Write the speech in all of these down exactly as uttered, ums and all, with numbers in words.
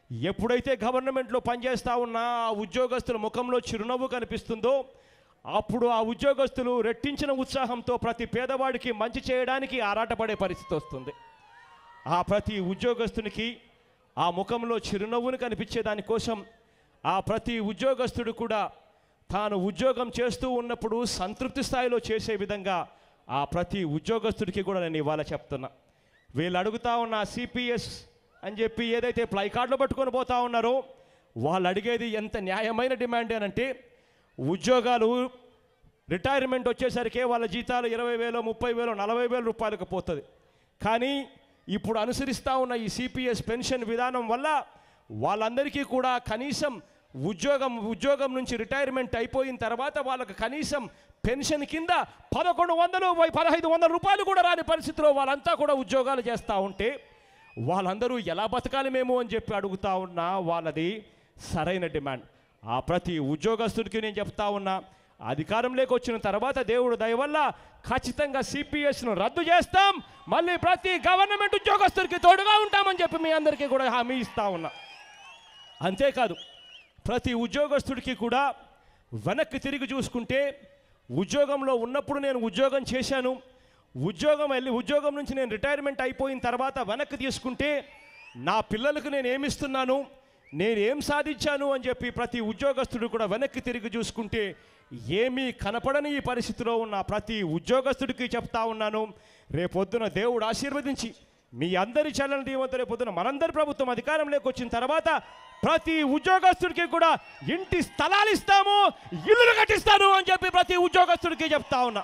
ఎప్పుడైతే గవర్నమెంట్లో పనిచేస్తూ ఉన్న ఆ ఉద్యోగస్తుల ముఖంలో చిరునవ్వు కనిపిస్తుందో అప్పుడు ఆ ఉద్యోగస్తులు రెట్టించిన ఉత్సాహంతో ప్రతి పేదవాడికి మంచి చేయడానికి ఆరాటపడే పరిస్థితి వస్తుంది. ఆ ప్రతి ఉద్యోగస్తునికి ఆ ముఖంలో చిరునవ్వును కనిపించే దానికోసం ఆ ప్రతి ఉద్యోగస్తుడు కూడా తాను ఉద్యోగం చేస్తూ ఉన్నప్పుడు సంతృప్తి స్థాయిలో చేసే విధంగా ఆ ప్రతి ఉద్యోగస్తుడికి కూడా నేను ఇవాళ చెప్తున్నా. వీళ్ళు అడుగుతా ఉన్న సిపిఎస్ అని చెప్పి ఏదైతే ప్లై కార్డులో పట్టుకొని పోతా ఉన్నారో వాళ్ళు అడిగేది ఎంత న్యాయమైన డిమాండ్ అనంటే, ఉద్యోగాలు రిటైర్మెంట్ వచ్చేసరికి వాళ్ళ జీతాలు ఇరవై వేలు ముప్పై వేలు నలభై వేల రూపాయలకు పోతుంది. కానీ ఇప్పుడు అనుసరిస్తూ ఉన్న ఈ సిపిఎస్ పెన్షన్ విధానం వల్ల వాళ్ళందరికీ కూడా కనీసం ఉద్యోగం ఉద్యోగం నుంచి రిటైర్మెంట్ అయిపోయిన తర్వాత వాళ్ళకి కనీసం పెన్షన్ కింద పదకొండు వందలు పదహైదు వందల రూపాయలు కూడా రాని పరిస్థితిలో వాళ్ళంతా కూడా ఉద్యోగాలు చేస్తూ ఉంటే వాళ్ళందరూ ఎలా బతకాలి మేము అని చెప్పి అడుగుతా ఉన్నా వాళ్ళది సరైన డిమాండ్. ఆ ప్రతి ఉద్యోగస్తుడికి నేను చెప్తా ఉన్నా, అధికారంలోకి వచ్చిన తర్వాత దేవుడు దయ వల్ల ఖచ్చితంగా సిపిఎస్ను రద్దు చేస్తాం, మళ్ళీ ప్రతి గవర్నమెంట్ ఉద్యోగస్తుడికి తోడుగా ఉంటామని చెప్పి మీ అందరికీ కూడా హామీ ఇస్తా ఉన్నా. అంతేకాదు ప్రతి ఉద్యోగస్తుడికి కూడా వెనక్కి తిరిగి చూసుకుంటే, ఉద్యోగంలో ఉన్నప్పుడు నేను ఉద్యోగం చేశాను, ఉద్యోగం వెళ్ళి ఉద్యోగం నుంచి నేను రిటైర్మెంట్ అయిపోయిన తర్వాత వెనక్కి తీసుకుంటే నా పిల్లలకు నేను ఏమిస్తున్నాను, నేను ఏం సాధించాను అని చెప్పి ప్రతి ఉద్యోగస్తుడు కూడా వెనక్కి తిరిగి చూసుకుంటే ఏమీ కనపడని ఈ పరిస్థితిలో ఉన్న ప్రతి ఉద్యోగస్తుడికి చెప్తా ఉన్నాను, రేపొద్దున దేవుడు ఆశీర్వదించి మీ అందరి చల్లని దీవెనతో రేపొద్దున మనందరి ప్రభుత్వం అధికారంలోకి వచ్చిన తర్వాత ప్రతి ఉద్యోగస్తుడికి కూడా ఇంటి స్థలాలు ఇస్తాము, ఇల్లులు కట్టిస్తాను అని చెప్పి ప్రతి ఉద్యోగస్తుడికి చెప్తా ఉన్నా.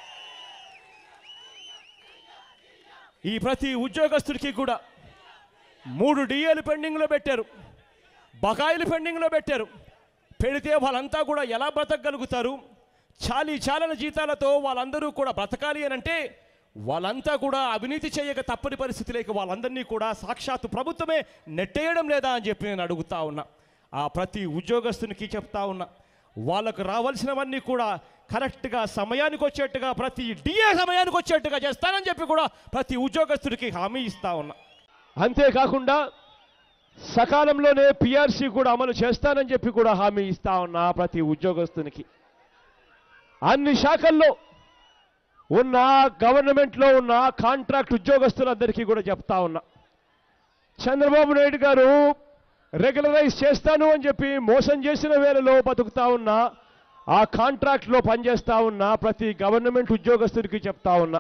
ఈ ప్రతి ఉద్యోగస్తుడికి కూడా మూడు డిఏలు పెండింగ్లో పెట్టారు, బకాయిలు పెండింగ్లో పెట్టారు. పెడితే వాళ్ళంతా కూడా ఎలా బ్రతకగలుగుతారు? చాలీ చాలన జీతాలతో వాళ్ళందరూ కూడా బ్రతకాలి అని అంటే వాళ్ళంతా కూడా అవినీతి చేయక తప్పని పరిస్థితిలోకి వాళ్ళందరినీ కూడా సాక్షాత్తు ప్రభుత్వమే నెట్టేయడం లేదా అని చెప్పి నేను అడుగుతా ఉన్నా. ఆ ప్రతి ఉద్యోగస్తునికి చెప్తా ఉన్నా, వాళ్ళకు రావాల్సినవన్నీ కూడా కరెక్ట్గా సమయానికి వచ్చేట్టుగా ప్రతి డిఏ సమయానికి వచ్చేట్టుగా చేస్తానని చెప్పి కూడా ప్రతి ఉద్యోగస్తుడికి హామీ ఇస్తా ఉన్నా. అంతేకాకుండా సకాలంలోనే పిఆర్సీ కూడా అమలు చేస్తానని చెప్పి కూడా హామీ ఇస్తా ఉన్నా ప్రతి ఉద్యోగస్తునికి. అన్ని శాఖల్లో ఉన్న గవర్నమెంట్లో ఉన్న కాంట్రాక్ట్ ఉద్యోగస్తులందరికీ కూడా చెప్తా ఉన్నా, చంద్రబాబు నాయుడు గారు రెగ్యులరైజ్ చేస్తాను అని చెప్పి మోసం చేసిన వేళలో బతుకుతా ఉన్నా ఆ కాంట్రాక్ట్లో పనిచేస్తా ఉన్న ప్రతి గవర్నమెంట్ ఉద్యోగస్తుడికి చెప్తా ఉన్నా,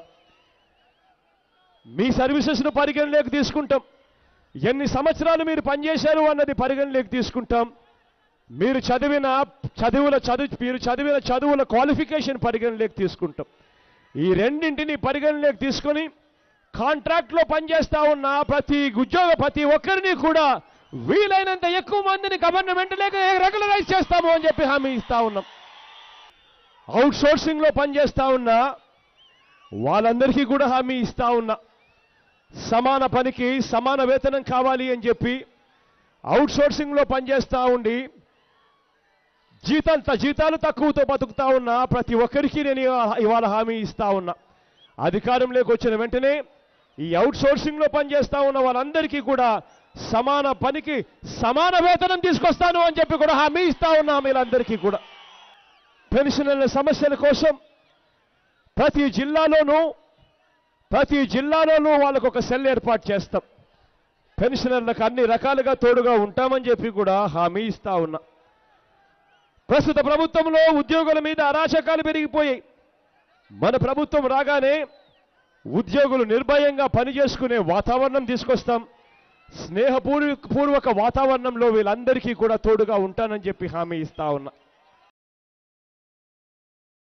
మీ సర్వీసెస్ను పరిగణలోకి తీసుకుంటాం, ఎన్ని సంవత్సరాలు మీరు పనిచేశారు అన్నది పరిగణలోకి తీసుకుంటాం, మీరు చదివిన చదువుల చదువు మీరు చదివిన చదువుల క్వాలిఫికేషన్ పరిగణలోకి తీసుకుంటాం. ఈ రెండింటిని పరిగణలోకి తీసుకొని కాంట్రాక్ట్లో పనిచేస్తా ఉన్న ప్రతి ఉద్యోగ ప్రతి ఒక్కరిని కూడా వీలైనంత ఎక్కువ మందిని గవర్నమెంట్లోకి రెగ్యులరైజ్ చేస్తాము అని చెప్పి హామీ ఇస్తా ఉన్నాం. అవుట్ సోర్సింగ్లో పనిచేస్తా ఉన్నా వాళ్ళందరికీ కూడా హామీ ఇస్తా ఉన్నా, సమాన పనికి సమాన వేతనం కావాలి అని చెప్పి అవుట్ సోర్సింగ్లో పనిచేస్తూ ఉండి జీతాలు జీతాలు తక్కువతో బతుకుతా ఉన్నా ప్రతి ఒక్కరికి నేను ఇవాళ హామీ ఇస్తా ఉన్నా. అధికారంలోకి వచ్చిన వెంటనే ఈ అవుట్ సోర్సింగ్లో పనిచేస్తా ఉన్న వాళ్ళందరికీ కూడా సమాన పనికి సమాన వేతనం తీసుకొస్తాను అని చెప్పి కూడా హామీ ఇస్తా ఉన్నా. వీళ్ళందరికీ కూడా పెన్షనర్ల సమస్యల కోసం ప్రతి జిల్లాలోనూ ప్రతి జిల్లాలోనూ వాళ్ళకు ఒక సెల్ ఏర్పాటు చేస్తాం, పెన్షనర్లకు అన్ని రకాలుగా తోడుగా ఉంటామని చెప్పి కూడా హామీ ఇస్తా ఉన్నా. ప్రస్తుత ప్రభుత్వంలో ఉద్యోగుల మీద అరాచకాలు పెరిగిపోయాయి. మన ప్రభుత్వం రాగానే ఉద్యోగులు నిర్భయంగా పనిచేసుకునే వాతావరణం తీసుకొస్తాం, స్నేహపూర్వక వాతావరణంలో వీళ్ళందరికీ కూడా తోడుగా ఉంటానని చెప్పి హామీ ఇస్తా ఉన్నా.